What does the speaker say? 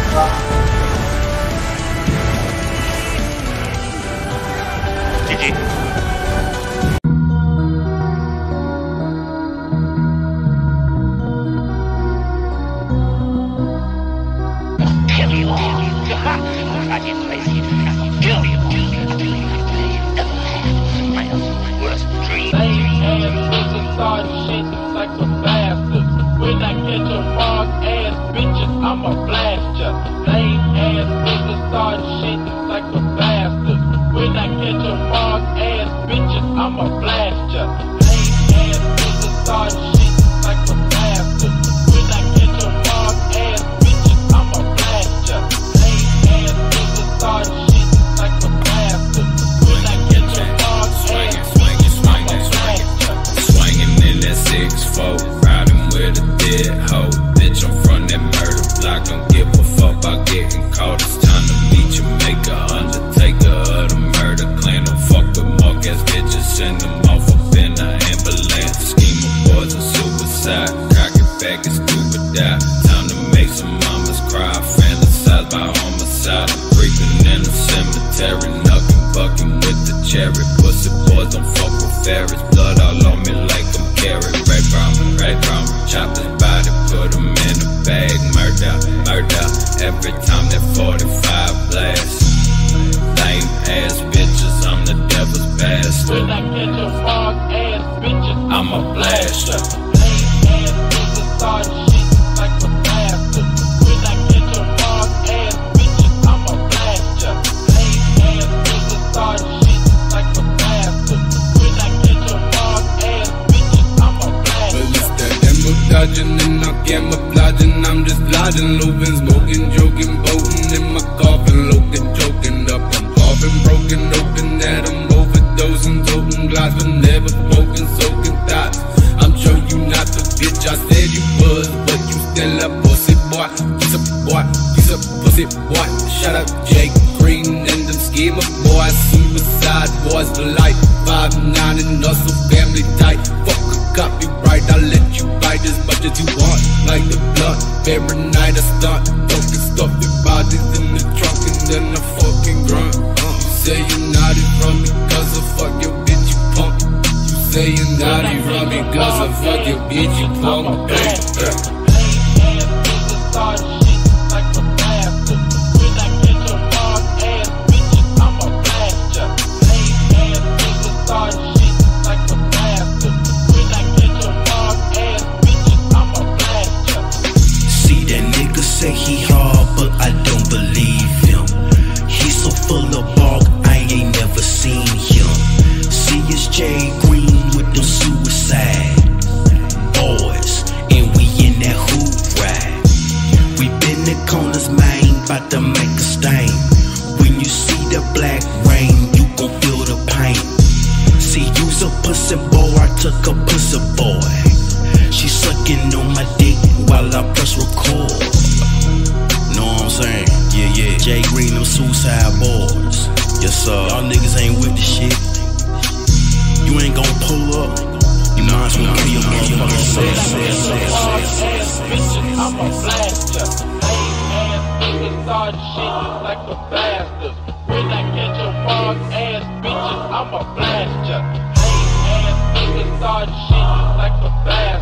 I'm a blast ya. Lame ass niggas start shit like a bastard. When I catch a mark ass bitches, I'm a blast ya. Lame ass niggas start shit like a bastard. When I catch a mark ass bitches, I'm a blast ya. Lame ass niggas start shit like a bastard. When I catch a mark ass bitches, I'm a blast ya. Swinging in that 6'4", riding with a dead hoe. Bitch, I'm from that murder block, don't give a fuck about getting caught. It's time to meet your maker, undertaker of the murder clan. Don't fuck with mark ass bitches, send them off up in the ambulance. Scheme of boys of suicide, cock it back and stupid die. Time to make some mamas cry, fantasize by homicide. I'm creeping in the cemetery, knucking, bucking with the cherry. Pussy boys don't fuck with fairies, blood all on me like I'm carried. Ray brown, chop his body, put him in a bag. Murder, every time that 45 blast. Lame ass bitches, I'm the devil's bastard. When I catch a mark ass bitches, I'm a blaster. Lame ass niggas start shit like a bastard. When I catch a mark ass bitches, I'm a blaster. Lame ass niggas start shit like a bastard. When I catch a mark ass bitches, I'm a blaster. Well, it's that dodging and I camouflaging. I'm just lodging, looping, smoking, joking, boating in my coffin, looking, choking up. I'm coughing, broken open that I'm overdosing, toting glass, but never smoking, soaking thoughts. I'm sure you not the bitch I said you was, but you still a pussy boy. You's a boy, you's a pussy boy. Shout out Jake Green and them schemer boys, suicide boys for life. 5'9" and hustle family tight. Fuck a copyright, I'll let you bite as much as you want. Like the blunt, every night I stunt. Fucking stuff your bodies in the trunk and then I fucking grunt. You say you're naughty from me cause I fuck your bitch, you punk. You say you're naughty from me cause I fuck your bitch, you punk. Start shit like a bastard. When I catch a mark ass bitches, I'm a blast ya. Lame ass niggas start shit like a bastard. When I catch a mark ass bitches, I'm a blast ya. See that nigga say he hard, but I don't believe him. He's so full of bark, I ain't never seen him. See it's Jay Green with the suicide boys, and we in that hoop ride. We been the corners, man, bout to make a stain. When you see the black rain, you gon' feel the pain. See, you's a pussy boy, I took a pussy boy. She sucking on my dick while I press record. Know what I'm saying? Yeah. Jay Green, them suicide boys. Yes, sir. Y'all niggas ain't with the shit. You ain't gon' pull up. You might as well kill your motherfucking I'm a blast ya. Lame ass niggas start shit like a bastard. When I catch a mark ass bitches, I'm a blast ya. Lame ass niggas start shit like a bastard.